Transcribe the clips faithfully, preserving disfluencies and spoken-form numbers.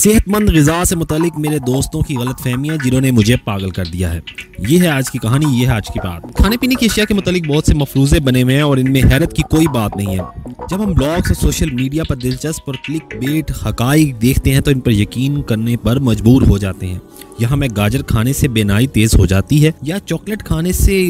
सेहतमंद ग़िज़ा से मुतालिक मेरे दोस्तों की गलतफहमियां जिन्होंने मुझे पागल कर दिया है। ये है आज की कहानी, ये है आज की बात। खाने पीने की अशिया के मुतालिक बहुत से मफरूज़े बने हुए हैं और इनमें हैरत की कोई बात नहीं है। जब हम ब्लॉग्स और सोशल मीडिया पर दिलचस्प और क्लिक बेट हकाइक देखते हैं तो इन पर यकीन करने पर मजबूर हो जाते हैं। यहाँ मैं गाजर खाने से बेनाई तेज हो जाती है या चॉकलेट खाने से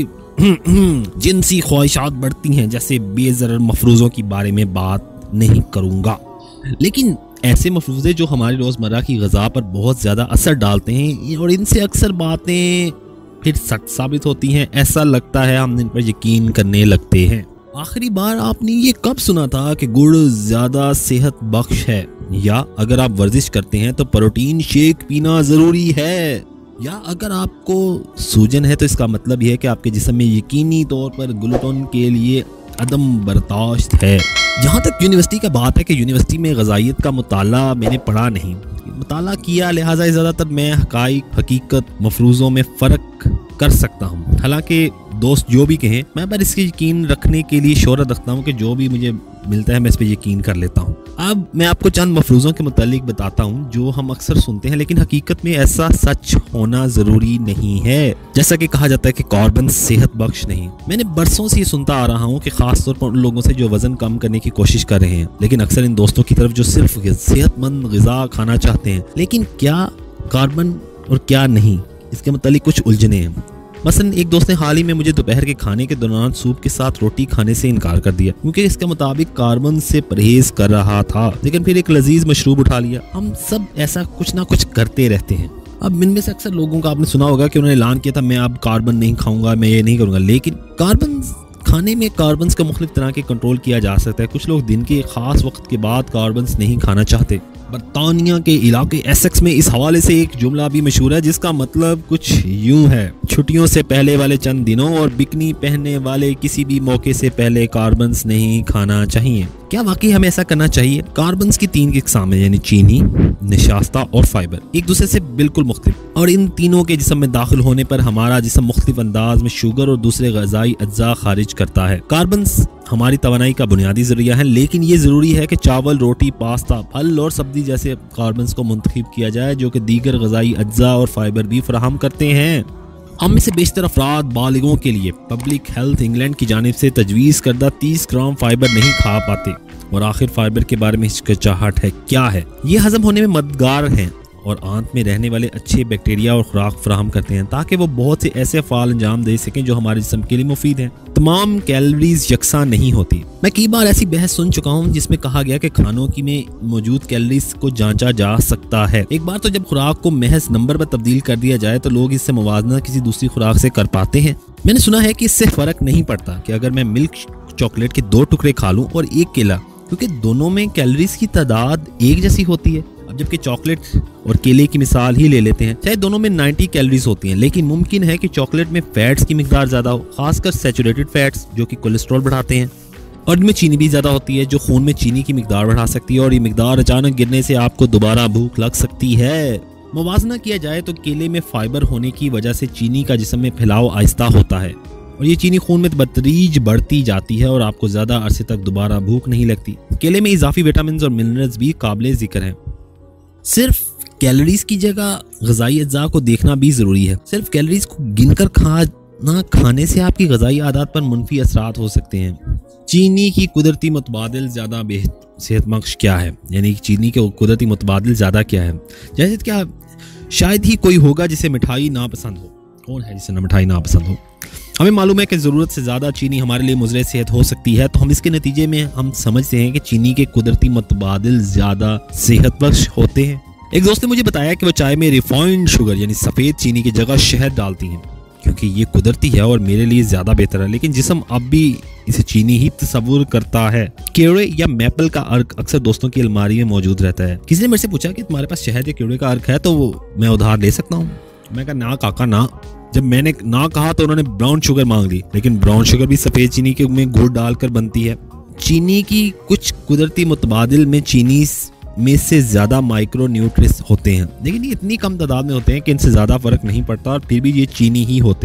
जिनसी ख्वाहिशात बढ़ती हैं जैसे बेज़रर मफरूज़ों के बारे में बात नहीं करूँगा। लेकिन ऐसे मफरूज़े जो हमारी रोज़मर्रा की ग़िज़ा पर बहुत ज़्यादा असर डालते हैं और इनसे अक्सर बातें फिर सच साबित होती हैं। ऐसा लगता है हम इन पर यकीन करने लगते हैं। आखिरी बार आपने ये कब सुना था कि गुड़ ज़्यादा सेहत बख्श है, या अगर आप वर्जिश करते हैं तो प्रोटीन शेक पीना ज़रूरी है, या अगर आपको सूजन है तो इसका मतलब यह है कि आपके जिस्म में यकीनी तौर पर ग्लूटेन के लिए अदम बर्दाश्त है। जहाँ तक यूनिवर्सिटी का बात है कि यूनिवर्सिटी में ग़िज़ाइयत का मुताला मैंने पढ़ा नहीं, मुताला किया, लिहाजा ज़्यादातर मैं हकाइक हकीकत मफरूज़ों में फ़र्क कर सकता हूँ। हालांकि दोस्त जो भी कहें, मैं पर इसके यकीन रखने के लिए शोहरत रखता हूँ कि जो भी मुझे मिलता है मैं इस पर यकीन कर लेता हूँ। अब मैं आपको चंद मफरूज़ों के मुतालिक बताता हूँ जो हम अक्सर सुनते हैं लेकिन हकीकत में ऐसा सच होना ज़रूरी नहीं है। जैसा कि कहा जाता है कि कार्बन सेहत बख्श नहीं। मैंने बरसों से ये सुनता आ रहा हूँ कि खासतौर पर उन लोगों से जो वज़न कम करने की कोशिश कर रहे हैं, लेकिन अक्सर इन दोस्तों की तरफ जो सिर्फ सेहतमंद ग़िज़ा खाना चाहते हैं, लेकिन क्या कार्बन और क्या नहीं, इसके मुतालिक कुछ उलझने हैं। मसलन एक दोस्त ने हाल ही में मुझे दोपहर के खाने के दौरान सूप के साथ रोटी खाने से इनकार कर दिया क्योंकि इसके मुताबिक कार्बन से परहेज कर रहा था, लेकिन फिर एक लजीज मशरूब उठा लिया। हम सब ऐसा कुछ ना कुछ करते रहते हैं। अब इनमें से अक्सर लोगों का आपने सुना होगा कि उन्होंने ऐलान किया था मैं अब कार्बन नहीं खाऊंगा, मैं ये नहीं करूंगा, लेकिन कार्बन खाने में कार्बन का मुख्तलिफ तरह के कंट्रोल किया जा सकता है। कुछ लोग दिन के खास वक्त के बाद कार्बन नहीं खाना चाहते। बरतानिया के इलाके एसेक्स में इस हवाले से एक जुमला भी मशहूर है जिसका मतलब कुछ यूं है, छुट्टियों से पहले वाले चंद दिनों और बिकनी पहनने वाले किसी भी मौके से पहले कार्बन्स नहीं खाना चाहिए। क्या वाकई हमें ऐसा करना चाहिए? कार्बन्स की तीन किस्म है, यानी चीनी, निशास्ता और फाइबर, एक दूसरे से बिल्कुल मुख्तलिफ, और इन तीनों के जिस्म में दाखिल होने पर हमारा जिस्म मुख्तलिफ अंदाज में शुगर और दूसरे ग़िज़ाई अज्जा खारिज करता है। कार्बन्स हमारी तवानाई का बुनियादी ज़रिया है, लेकिन ये ज़रूरी है कि चावल, रोटी, पास्ता, फल और सब्जी जैसे कार्बन्स को मुंतखब किया जाए जो कि दीगर ग़िज़ाई अज्जा और फाइबर भी फराहम करते हैं। हम में से बेशतर अफराद बालिगों के लिए पब्लिक हेल्थ इंग्लैंड की जानिब से तजवीज़ करदा तीस ग्राम फाइबर नहीं खा पाते, और आखिर फाइबर के बारे में हिचकिचाहट है। क्या है ये? हजम होने में मददगार हैं और आंत में रहने वाले अच्छे बैक्टीरिया और खुराक फराहम करते हैं ताकि वो बहुत से ऐसे फ़ाल अंजाम दे सकें जो हमारे जिस्म के लिए मुफीद हैं। तमाम कैलोरीज यकसा नहीं होती। मैं कई बार ऐसी बहस सुन चुका हूँ जिसमें कहा गया कि खानों की में मौजूद कैलोरीज को जांचा जा सकता है। एक बार तो जब खुराक को महज नंबर पर तब्दील कर दिया जाए तो लोग इससे मुवाजना किसी दूसरी खुराक से कर पाते हैं। मैंने सुना है कि इससे फर्क नहीं पड़ता कि अगर मैं मिल्क चॉकलेट के दो टुकड़े खा लूँ और एक केला, क्योंकि दोनों में कैलोरीज की तादाद एक जैसी होती है। अब जबकि चॉकलेट और केले की मिसाल ही ले लेते हैं, चाहे दोनों में नब्बे कैलोरीज होती हैं, लेकिन मुमकिन है कि चॉकलेट में फैट्स की मिकदार ज़्यादा हो, खासकर सैचुरेटेड फैट्स जो कि कोलेस्ट्रॉल बढ़ाते हैं, और इनमें चीनी भी ज़्यादा होती है जो खून में चीनी की मिकदार बढ़ा सकती है, और ये मिकदार अचानक गिरने से आपको दोबारा भूख लग सकती है। मुवाजना किया जाए तो केले में फाइबर होने की वजह से चीनी का जिस्म में फैलाव आहिस्ता होता है और ये चीनी खून में बतरीज बढ़ती जाती है और आपको ज़्यादा अरसे तक दोबारा भूख नहीं लगती। केले में इजाफी विटामिन और मिनरल्स भी काबिल जिक्र हैं। सिर्फ कैलोरीज की जगह ग़िज़ाई अज्जा को देखना भी ज़रूरी है। सिर्फ कैलोरीज को गिनकर खाना खाने से आपकी ग़िज़ाई आदत पर मुनफी असरात हो सकते हैं। चीनी की कुदरती मुतबादिल ज़्यादा सेहतबख्श क्या है, यानी चीनी के कुदरती मुतबादिल ज़्यादा क्या है? जैसे क्या शायद ही कोई होगा जिसे मिठाई नापसंद हो। कौन है जिसे ना मिठाई नापसंद हो? हमें मालूम है कि ज़रूरत से ज़्यादा चीनी हमारे लिए मुज़र सेहत हो सकती है, तो हम इसके नतीजे में हम समझते हैं कि चीनी के कुदरती मुतबादिल ज़्यादा सेहत बख्श होते हैं। एक दोस्त ने मुझे बताया कि वो चाय में रिफाइंड शुगर यानी सफ़ेद चीनी की जगह शहद डालती हैं क्योंकि ये कुदरती है और मेरे लिए ज़्यादा बेहतर है, लेकिन जिस्म अब भी इसे चीनी ही तस्वुर करता है। केवड़े या मैपल का अर्क अक्सर दोस्तों की अलमारी में मौजूद रहता है। किसी ने मेरे से पूछा कि तुम्हारे पास शहद या केवड़े का अर्क है तो वो मैं उधार ले सकता हूँ? मैं कहा ना काका ना। जब मैंने ना कहा तो उन्होंने ब्राउन शुगर मांग ली, लेकिन ब्राउन शुगर भी सफ़ेद चीनी के में गुड़ डालकर बनती है। चीनी की कुछ कुदरती मुतबादिल में चीनी में से ज़्यादा माइक्रो न्यूट्रिएंट्स होते हैं, लेकिन ये इतनी कम तादाद में होते हैं कि इनसे ज़्यादा फ़र्क नहीं पड़ता और फिर भी ये चीनी ही होते हैं।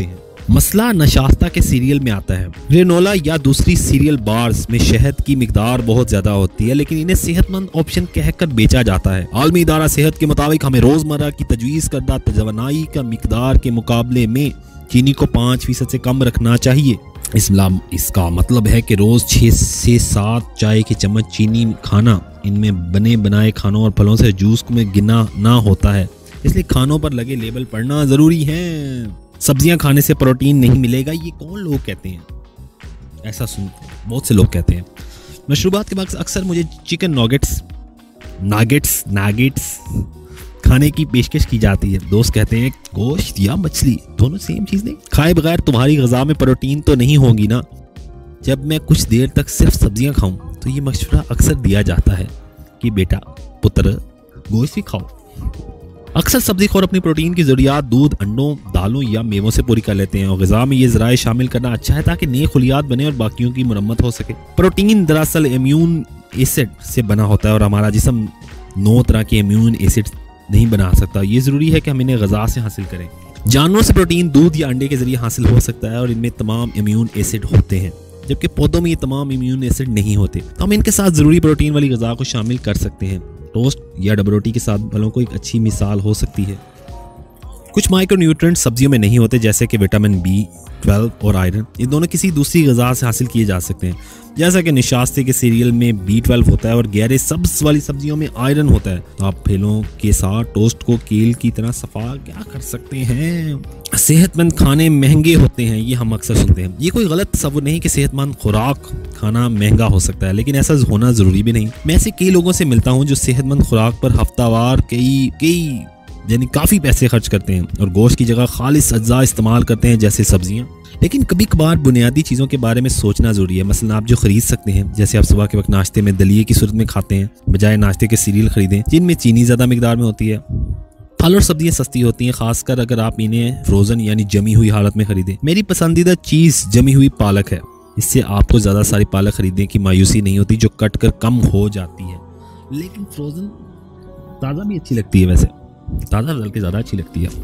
मसला नशास्ता के सीरियल में आता है। ग्रेनोला या दूसरी सीरियल बार्स में शहद की मिकदार बहुत ज्यादा होती है, लेकिन इन्हें सेहतमंद ऑप्शन कहकर बेचा जाता है। आलमी इदारा सेहत के मुताबिक हमें रोजमर्रा की तजवीज़ करदा तवानाई का मिकदार के मुकाबले में चीनी को पाँच फीसद से कम रखना चाहिए। इसमें इसका मतलब है कि रोज छः से सात चाय के चम्मच चीनी खाना इनमें बने बनाए खानों और फलों से जूस में गिना ना होता है, इसलिए खानों पर लगे लेबल पढ़ना जरूरी है। सब्जियां खाने से प्रोटीन नहीं मिलेगा, ये कौन लोग कहते हैं? ऐसा सुन बहुत से लोग कहते हैं। मशरूबात के बाद अक्सर मुझे चिकन नॉगेट्स नागेट्स नागेट्स खाने की पेशकश की जाती है। दोस्त कहते हैं गोश्त या मछली दोनों सेम चीज़ नहीं, खाए बगैर तुम्हारी ग़िज़ा में प्रोटीन तो नहीं होगी ना। जब मैं कुछ देर तक सिर्फ सब्जियां खाऊं तो ये मशवरा अक्सर दिया जाता है कि बेटा पुत्र गोश्त भी खाओ। अक्सर सब्जी खोर अपनी प्रोटीन की ज़रूरियात दूध, अंडों, दालों या मेवों से पूरी कर लेते हैं और ग़िज़ा में ये ज़राए शामिल करना अच्छा है ताकि नए खुलियात बने और बाकियों की मुरम्मत हो सके। प्रोटीन दरअसल इम्यून एसिड से बना होता है और हमारा जिस्म नौ तरह के इम्यून एसिड नहीं बना सकता। ये ज़रूरी है कि हम इन्हें ग़िज़ा से हासिल करें। जानवरों से प्रोटीन दूध या अंडे के ज़रिए हासिल हो सकता है और इनमें तमाम इम्यून एसिड होते हैं, जबकि पौधों में ये तमाम इम्यून एसिड नहीं होते। तो हम इनके साथ ज़रूरी प्रोटीन वाली ग़िज़ा को शामिल कर सकते हैं। टोस्ट या डबल रोटी के साथ फलों को एक अच्छी मिसाल हो सकती है। कुछ माइक्रोन्यूट्रिएंट्स सब्जियों में नहीं होते, जैसे कि विटामिन बी ट्वेल्व और आयरन। ये दोनों किसी दूसरी ग़िज़ा से हासिल किए जा सकते हैं, जैसा कि निशास्ते के सीरियल में बी ट्वेल्व होता है और गहरे सब्ज़ वाली सब्जियों में आयरन होता है। तो आप फलों के साथ टोस्ट को कील की तरह सफा क्या कर सकते हैं। सेहतमंद खाने महंगे होते हैं, ये हम अक्सर सुनते हैं। ये कोई गलत तस्वुर नहीं कि सेहतमंद खुराक खाना महंगा हो सकता है, लेकिन ऐसा होना ज़रूरी भी नहीं। मैं ऐसे कई लोगों से मिलता हूँ जो सेहतमंद खुराक पर हफ्तावार कई कई यानी काफ़ी पैसे खर्च करते हैं और गोश्त की जगह खालिस अज्जा इस्तेमाल करते हैं, जैसे सब्जियाँ। लेकिन कभी कभार बुनियादी चीज़ों के बारे में सोचना ज़रूरी है। मसलन आप जो खरीद सकते हैं, जैसे आप सुबह के वक्त नाश्ते में दलिए की सूरत में खाते हैं, बजाय नाश्ते के सीरियल खरीदें जिनमें चीनी ज़्यादा मिकदार में होती है। फल और सब्जियाँ सस्ती होती हैं, खासकर अगर आप इन्हें फ्रोज़न यानी जमी हुई हालत में खरीदें। मेरी पसंदीदा चीज़ जमी हुई पालक है। इससे आपको ज़्यादा सारी पालक खरीदने की मायूसी नहीं होती, जो कट कर कम हो जाती है। लेकिन फ्रोज़न ताज़ा भी अच्छी लगती है, वैसे ताज़ा बल्कि ज़्यादा अच्छी लगती है।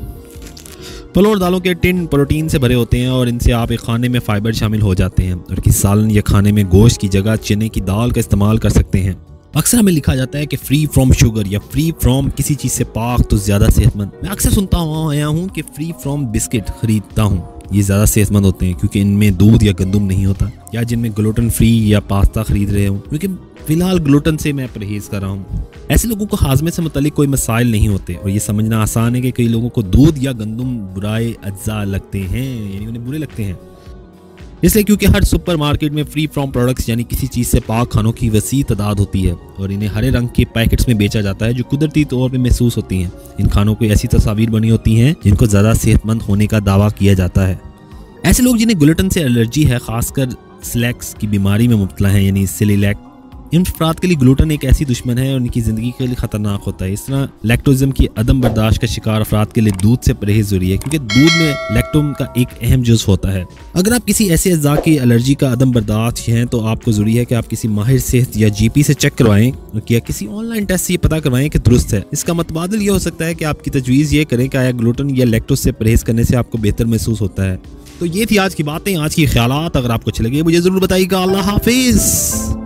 फलों और दालों के टिन प्रोटीन से भरे होते हैं और इनसे आप एक खाने में फाइबर शामिल हो जाते हैं और किसी सालन या खाने में गोश्त की जगह चने की दाल का इस्तेमाल कर सकते हैं। अक्सर हमें लिखा जाता है कि फ्री फ्रॉम शुगर या फ्री फ्रॉम किसी चीज़ से पाक तो ज़्यादा सेहतमंद। मैं अक्सर सुनता हुआ आया हूँ कि फ्री फ्रॉम बिस्किट खरीदता हूँ, ये ज़्यादा सेहतमंद होते हैं क्योंकि इनमें दूध या गंदम नहीं होता। या जिनमें ग्लूटेन फ्री या पास्ता खरीद रहे हूँ, क्योंकि फिलहाल ग्लूटेन से मैं परहेज कर रहा हूँ। ऐसे लोगों को हाजमे से मुतालिक कोई मसाइल नहीं होते और ये समझना आसान है कि कई लोगों को दूध या गंदम बुराए अज्जा लगते हैं, यानी उन्हें बुरे लगते हैं। इसलिए क्योंकि हर सुपरमार्केट में फ्री फ्रॉम प्रोडक्ट्स यानी किसी चीज़ से पाक खानों की वसी तादाद होती है और इन्हें हरे रंग के पैकेट्स में बेचा जाता है, जो कुदरती तौर पे महसूस होती हैं। इन खानों को ऐसी तस्वीर बनी होती हैं जिनको ज़्यादा सेहतमंद होने का दावा किया जाता है। ऐसे लोग जिन्हें ग्लूटेन से एलर्जी है, खासकर सेलेक्स की बीमारी में मुब्तला है यानी सेलिएक, इन अफराद के लिए ग्लूटेन एक ऐसी दुश्मन है और उनकी ज़िंदगी के लिए ख़तरनाक होता है। इस तरह लैक्टोज़म की अदम बर्दाश्त का शिकार अफराद के लिए दूध से परहेज ज़रूरी है, क्योंकि दूध में लैक्टोम का एक अहम जुज़ होता है। अगर आप किसी ऐसे अज़ा की एलर्जी का अदम बर्दाश्त हैं तो आपको ज़रूरी है कि आप किसी माहिर सेहत या जी पी से चेक करवाएं या किसी ऑनलाइन टेस्ट से ये पता करवाएं कि दुरुस्त है। इसका मतबादल ये हो सकता है कि आपकी तजवीज़ ये करें कि आया ग्लूटेन या लैक्टोज से परहेज करने से आपको बेहतर महसूस होता है। तो ये थी आज की बातें, आज की ख्यालात। अगर आपको अच्छे लगे मुझे ज़रूर बताइएगा। अल्लाह हाफिज़।